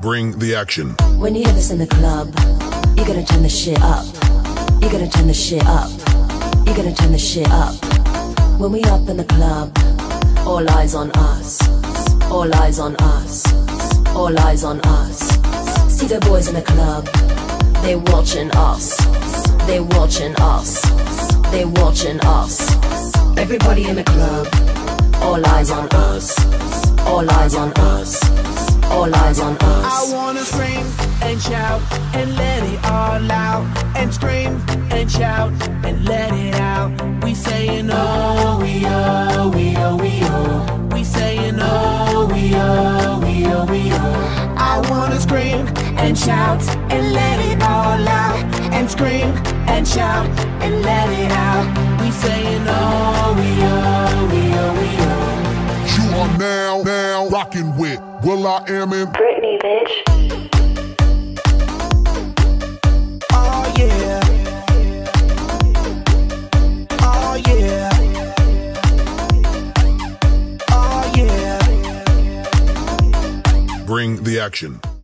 Bring the action. When you hear this in the club, you gotta turn the shit up. You gotta turn the shit up. You gotta turn the shit up. When we up in the club, all eyes on us. All eyes on us. All eyes on us. See the boys in the club, they watching us. They watching us. They watching us. Everybody in the club, all eyes on us. All eyes on us. All eyes on us. I wanna scream and shout and let it all out. And scream and shout and let it out. We saying oh, we oh, we oh, we oh. We saying oh, we oh, we oh, we oh. I wanna scream and shout and let it all out. And scream and shout and let it out. We saying oh, we oh, we oh, we oh. You are now rocking with will.i.am in Britney, bitch. Oh yeah. Oh yeah. Oh yeah. Bring the action.